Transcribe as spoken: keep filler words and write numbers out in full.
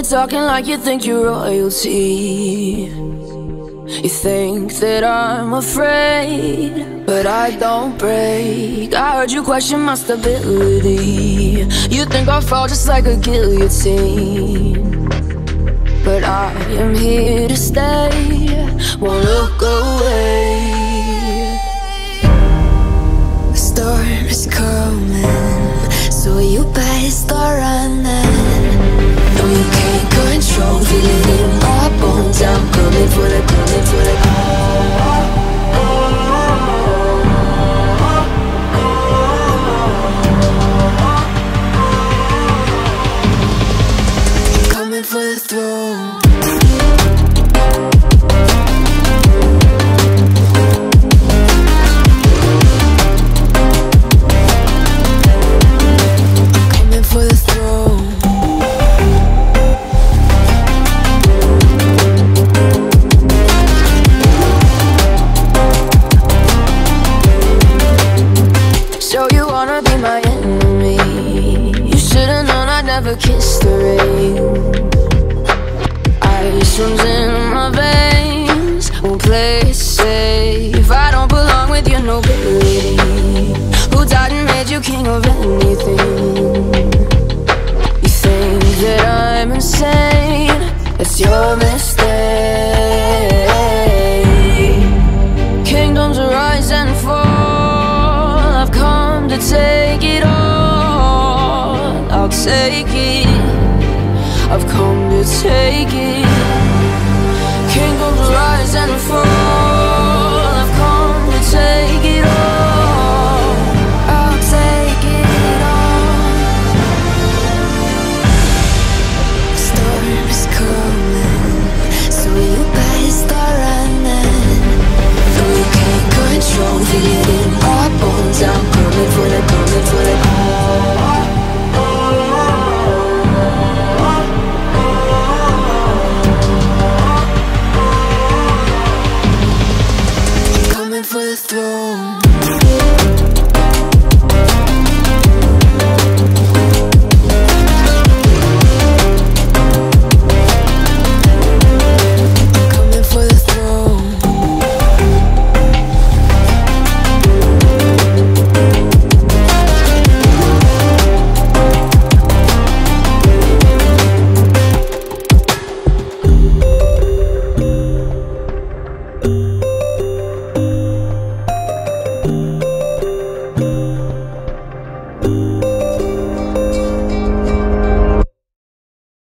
talking like you think you're royalty. You think that I'm afraid, but I don't break. I heard you question my stability. You think I'll fall just like a guillotine, but I am here to stay, won't look away. The storm is coming, so you better start running. No, you can't control, feel it in my bones. I'm coming for the, coming for the coming for the throne. Kiss the rain. Ice runs in my veins, won't play it safe. I don't belong with your nobility. Who died and made you king of anything? You think that I'm insane? That's your mistake. Kingdoms rise and fall, I've come to take it all. I'll take it, I've come to take it. Kingdoms rise and fall, I've come to take it all. I'll take it all. The storm is coming, so you better start running. No, you can't control, feel it in my bones. I'm coming for the, coming for the for the throne. you